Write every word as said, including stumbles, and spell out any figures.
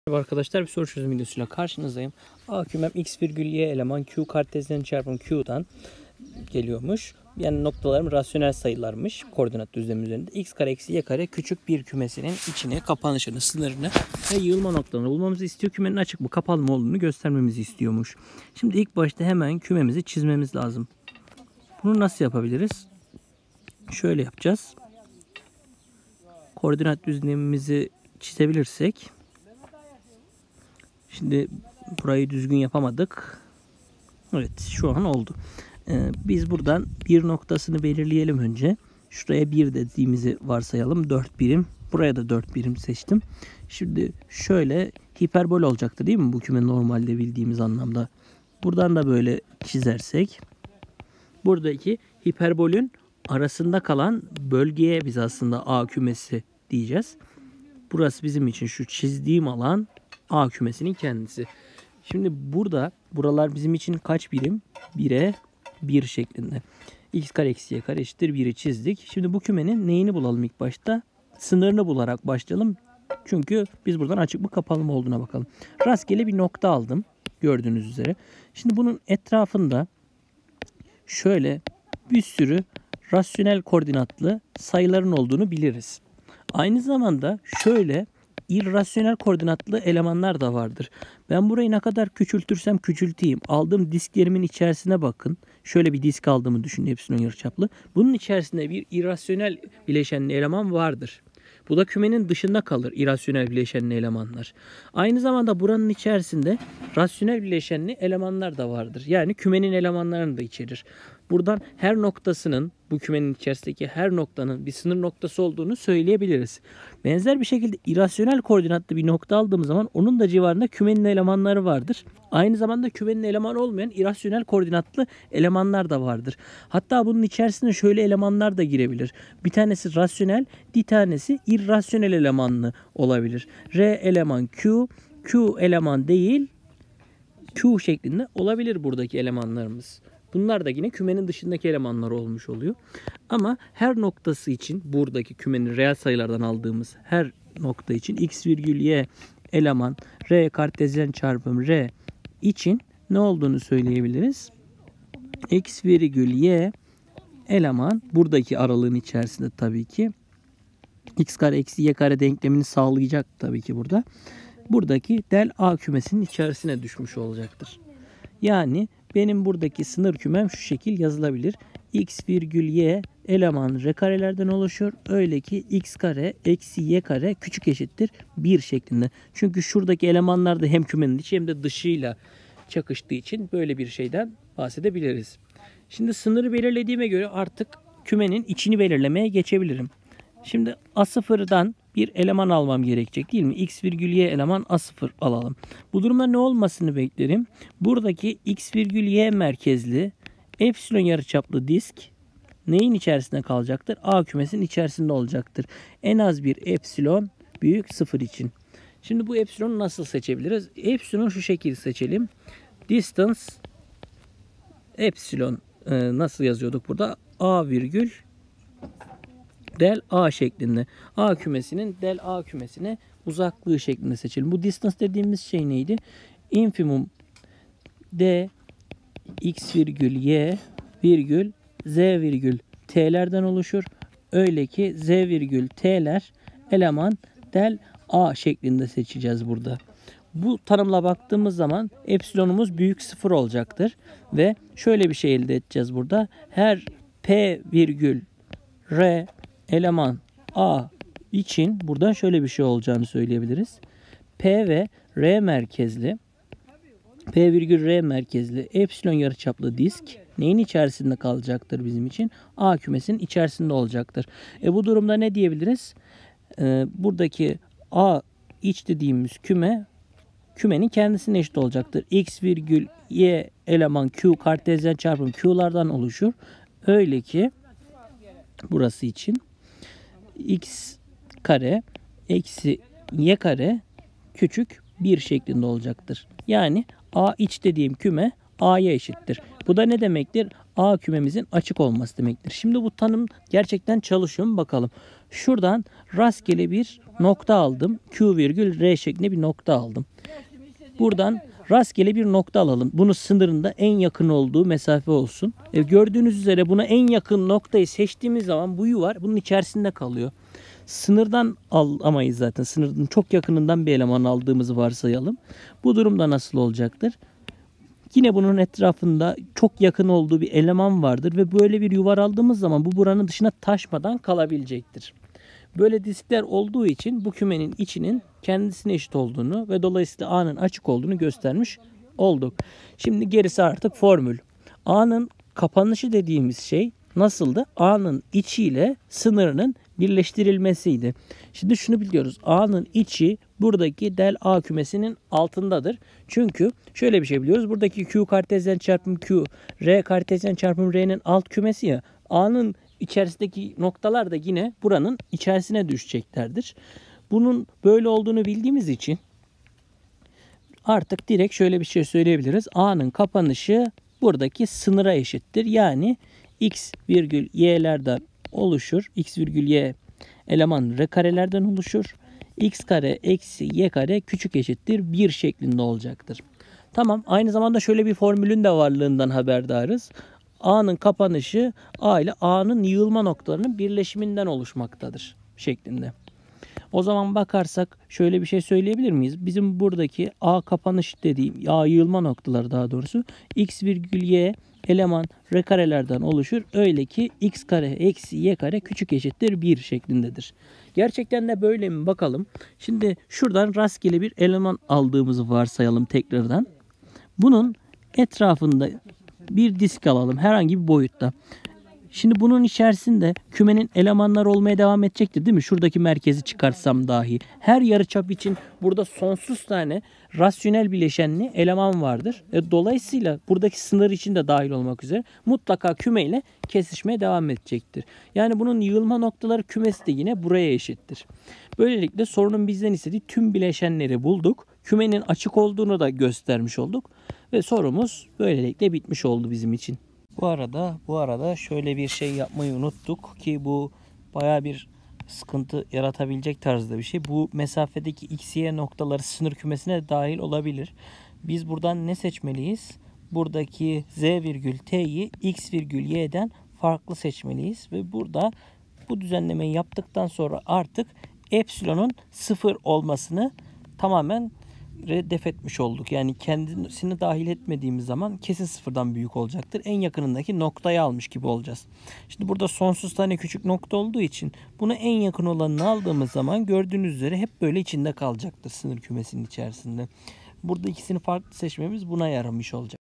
Merhaba arkadaşlar, bir soru çözüm videosuyla karşınızdayım. A kümem x virgül y eleman q kartezyen çarpım q'dan geliyormuş. Yani noktalarım rasyonel sayılarmış koordinat düzlemi üzerinde. X kare eksi y kare küçük bir kümesinin içine kapanışını, sınırını ve yığılma noktalarını bulmamızı istiyor. Kümenin açık mı kapalı mı olduğunu göstermemizi istiyormuş. Şimdi ilk başta hemen kümemizi çizmemiz lazım. Bunu nasıl yapabiliriz? Şöyle yapacağız. Koordinat düzlemimizi çizebilirsek. Şimdi burayı düzgün yapamadık. Evet, şu an oldu. Ee, biz buradan bir noktasını belirleyelim önce. Şuraya bir dediğimizi varsayalım. dört birim. Buraya da dört birim seçtim. Şimdi şöyle hiperbol olacaktır değil mi? Bu küme normalde bildiğimiz anlamda. Buradan da böyle çizersek. Buradaki hiperbolün arasında kalan bölgeye biz aslında A kümesi diyeceğiz. Burası bizim için şu çizdiğim alan A kümesinin kendisi. Şimdi burada buralar bizim için kaç birim? bire bir şeklinde. X kare eksi y kare eşittir bir'i çizdik. Şimdi bu kümenin neyini bulalım ilk başta? Sınırını bularak başlayalım. Çünkü biz buradan açık mı kapalı mı olduğuna bakalım. Rastgele bir nokta aldım. Gördüğünüz üzere. Şimdi bunun etrafında şöyle bir sürü rasyonel koordinatlı sayıların olduğunu biliriz. Aynı zamanda şöyle irrasyonel koordinatlı elemanlar da vardır. Ben burayı ne kadar küçültürsem küçülteyim. Aldığım disklerimin içerisine bakın. Şöyle bir disk aldığımı düşünün, epsilon yarıçaplı. Bunun içerisinde bir irrasyonel bileşenli eleman vardır. Bu da kümenin dışında kalır, irrasyonel bileşenli elemanlar. Aynı zamanda buranın içerisinde rasyonel bileşenli elemanlar da vardır. Yani kümenin elemanlarını da içerir. Buradan her noktasının, bu kümenin içerisindeki her noktanın bir sınır noktası olduğunu söyleyebiliriz. Benzer bir şekilde irrasyonel koordinatlı bir nokta aldığım zaman onun da civarında kümenin elemanları vardır. Aynı zamanda kümenin elemanı olmayan irrasyonel koordinatlı elemanlar da vardır. Hatta bunun içerisine şöyle elemanlar da girebilir. Bir tanesi rasyonel, bir tanesi irrasyonel elemanlı olabilir. R eleman Q, Q eleman değil, Q şeklinde olabilir buradaki elemanlarımız. Bunlar da yine kümenin dışındaki elemanlar olmuş oluyor. Ama her noktası için buradaki kümenin reel sayılardan aldığımız her nokta için x virgül y eleman r kartezyen çarpım r için ne olduğunu söyleyebiliriz. X virgül y eleman buradaki aralığın içerisinde tabii ki x kare eksi y kare denklemini sağlayacak tabii ki burada. Buradaki del A kümesinin içerisine düşmüş olacaktır. Yani benim buradaki sınır kümem şu şekil yazılabilir. X virgül y eleman r karelerden oluşuyor. Öyle ki x kare eksi y kare küçük eşittir bir şeklinde. Çünkü şuradaki elemanlar da hem kümenin içi hem de dışıyla çakıştığı için böyle bir şeyden bahsedebiliriz. Şimdi sınırı belirlediğime göre artık kümenin içini belirlemeye geçebilirim. Şimdi A sıfırdan bir eleman almam gerekecek değil mi? X virgül y eleman A sıfır alalım. Bu durumda ne olmasını beklerim? Buradaki X virgül y merkezli epsilon yarıçaplı disk neyin içerisinde kalacaktır? A kümesinin içerisinde olacaktır. En az bir epsilon büyük sıfır için. Şimdi bu epsilonu nasıl seçebiliriz? Epsilonu şu şekilde seçelim. Distance epsilon e, nasıl yazıyorduk burada? A virgül del A şeklinde. A kümesinin del A kümesine uzaklığı şeklinde seçelim. Bu distance dediğimiz şey neydi? Infimum d x virgül y virgül z virgül t'lerden oluşur. Öyle ki z virgül t'ler eleman del A şeklinde seçeceğiz burada. Bu tanımla baktığımız zaman epsilonumuz büyük sıfır olacaktır. Ve şöyle bir şey elde edeceğiz burada. Her p virgül r eleman A için buradan şöyle bir şey olacağını söyleyebiliriz. P ve R merkezli P virgül R merkezli epsilon yarıçaplı disk neyin içerisinde kalacaktır bizim için? A kümesinin içerisinde olacaktır. E bu durumda ne diyebiliriz? E, buradaki A iç dediğimiz küme kümenin kendisine eşit olacaktır. X virgül y eleman Q kartezyen çarpım Q'lardan oluşur. Öyle ki burası için x kare eksi y kare küçük bir şeklinde olacaktır. Yani A iç dediğim küme A'ya eşittir. Bu da ne demektir? A kümemizin açık olması demektir. Şimdi bu tanım gerçekten çalışıyor mu bakalım. Şuradan rastgele bir nokta aldım. Q virgül R şeklinde bir nokta aldım. Buradan rastgele bir nokta alalım. Bunu sınırında en yakın olduğu mesafe olsun. E, gördüğünüz üzere buna en yakın noktayı seçtiğimiz zaman bu yuvar bunun içerisinde kalıyor. Sınırdan alamayız zaten. Sınırın çok yakınından bir eleman aldığımızı varsayalım. Bu durumda nasıl olacaktır? Yine bunun etrafında çok yakın olduğu bir eleman vardır ve böyle bir yuvar aldığımız zaman bu buranın dışına taşmadan kalabilecektir. Böyle diskler olduğu için bu kümenin içinin kendisine eşit olduğunu ve dolayısıyla A'nın açık olduğunu göstermiş olduk. Şimdi gerisi artık formül. A'nın kapanışı dediğimiz şey nasıldı? A'nın içiyle sınırının birleştirilmesiydi. Şimdi şunu biliyoruz. A'nın içi buradaki del A kümesinin altındadır. Çünkü şöyle bir şey biliyoruz. Buradaki Q kartezyen çarpım Q, R kartezyen çarpım R'nin alt kümesi ya. A'nın içerisindeki noktalar da yine buranın içerisine düşeceklerdir. Bunun böyle olduğunu bildiğimiz için artık direkt şöyle bir şey söyleyebiliriz. A'nın kapanışı buradaki sınıra eşittir. Yani x virgül y'lerden oluşur. X virgül y eleman r karelerden oluşur. X kare eksi y kare küçük eşittir bir şeklinde olacaktır. Tamam, aynı zamanda şöyle bir formülün de varlığından haberdarız. A'nın kapanışı A ile A'nın yığılma noktalarının birleşiminden oluşmaktadır şeklinde. O zaman bakarsak şöyle bir şey söyleyebilir miyiz? Bizim buradaki A kapanış dediğim, A yığılma noktaları daha doğrusu x virgül y eleman r karelerden oluşur. Öyle ki x kare eksi y kare küçük eşittir bir şeklindedir. Gerçekten de böyle mi bakalım. Şimdi şuradan rastgele bir eleman aldığımızı varsayalım tekrardan. Bunun etrafında bir disk alalım herhangi bir boyutta. Şimdi bunun içerisinde kümenin elemanlar olmaya devam edecektir değil mi? Şuradaki merkezi çıkarsam dahi. Her yarıçap için burada sonsuz tane rasyonel bileşenli eleman vardır. E, dolayısıyla buradaki sınır için de dahil olmak üzere mutlaka kümeyle kesişmeye devam edecektir. Yani bunun yığılma noktaları kümesi de yine buraya eşittir. Böylelikle sorunun bizden istediği tüm bileşenleri bulduk. Kümenin açık olduğunu da göstermiş olduk. Ve sorumuz böylelikle bitmiş oldu bizim için. Bu arada bu arada şöyle bir şey yapmayı unuttuk ki bu baya bir sıkıntı yaratabilecek tarzda bir şey. Bu mesafedeki x, y noktaları sınır kümesine dahil olabilir. Biz buradan ne seçmeliyiz? Buradaki z virgül t'yi x virgül y'den farklı seçmeliyiz. Ve burada bu düzenlemeyi yaptıktan sonra artık epsilonun sıfır olmasını tamamen def etmiş olduk. Yani kendisini dahil etmediğimiz zaman kesin sıfırdan büyük olacaktır. En yakınındaki noktayı almış gibi olacağız. Şimdi burada sonsuz tane küçük nokta olduğu için bunu en yakın olanını aldığımız zaman gördüğünüz üzere hep böyle içinde kalacaktır sınır kümesinin içerisinde. Burada ikisini farklı seçmemiz buna yaramış olacak.